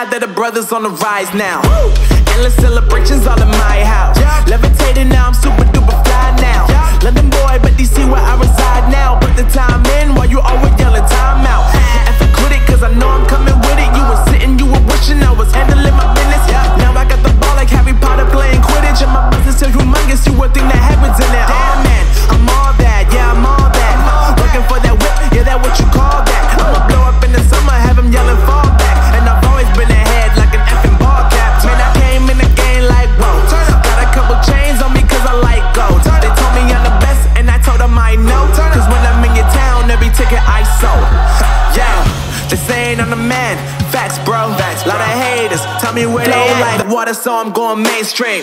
glad that the brothers on the rise now. Endless celebrations all in my house. Levitating now, I'm super duper fly now. London boy, but DC where I reside now. Put the time in while you always yelling time out. And for quit it, cause I know I'm coming with it. You were sitting, you were wishing I was handling my business. Now I got the ball like Harry Potter playing Quidditch. And my business so humongous, you would think that happens in it. Oh man, I'm all that, yeah, I'm all that. Looking for that whip, yeah, that what you call that. I'ma blow up in the summer, have them yelling fall back. And I've always been ahead like an effing ball cap. Man, I came in the game like, whoa. Got a couple chains on me cause I like gold. They told me I'm the best and I told them I know. Cause when I'm in your town, every ticket I sold. Yeah, they saying I'm the man. Facts, bro. Lot of haters, tell me where they at. Like water, so I'm going mainstream.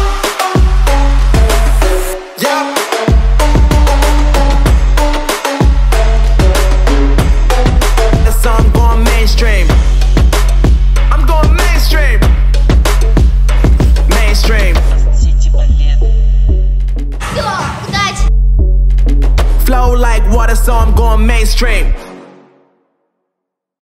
Yeah. So I'm going mainstream. I'm going mainstream. Mainstream. Flow like water, so I'm going mainstream.